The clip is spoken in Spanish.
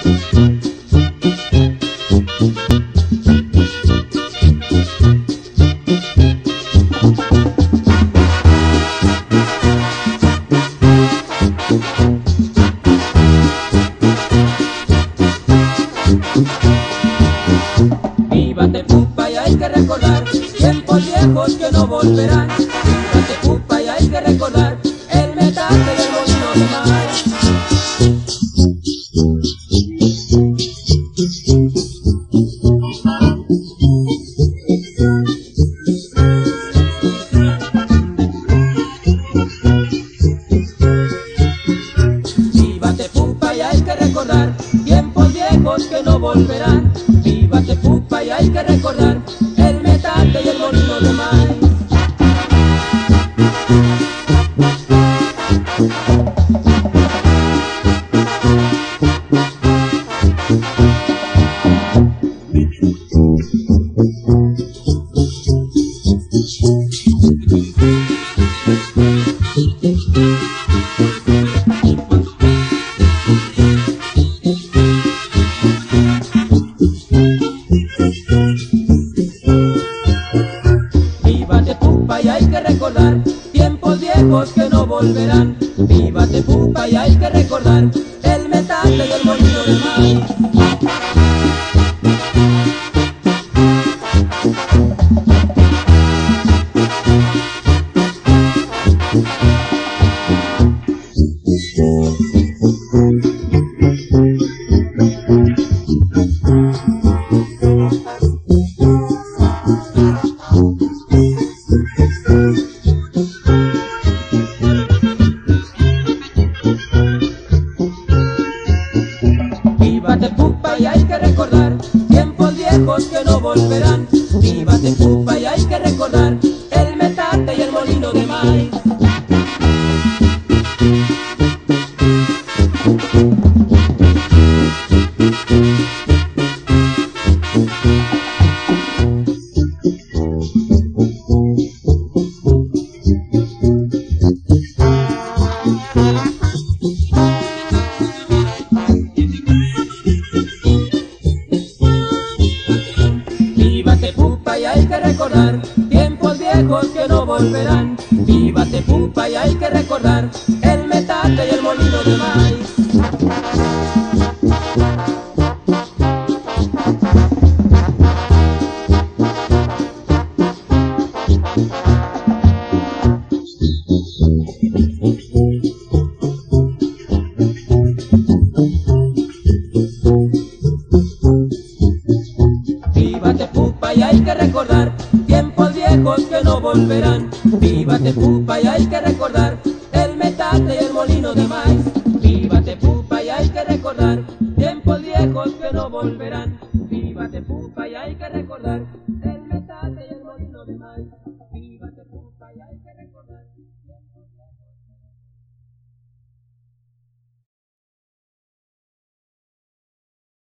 Viva Tepupa y hay que recordar tiempos viejos que no volverán. Viva Tepupa y hay que recordar el metate y el molino de maíz. Viva Tepupa y hay que recordar tiempos viejos que no volverán. Viva Tepupa y hay que recordar el metate y el molino de maíz. Viva Tepupa y hay que recordar tiempos viejos que no volverán. Viva Tepupa y hay que recordar el metate y el molino de maíz. Viva Tepupa y hay que recordar tiempos viejos que no volverán. Viva Tepupa y hay que recordar el metate y el molino de maíz. Viva Tepupa y hay que recordar tiempos viejos que no volverán. Viva Tepupa y hay que recordar el metate y el molino de maíz. Viva Tepupa y hay que recordar tiempos viejos que no volverán. Viva Tepupa y hay que recordar el metate y el molino de maíz. Viva Tepupa y hay que recordar tiempos viejos que no volverán.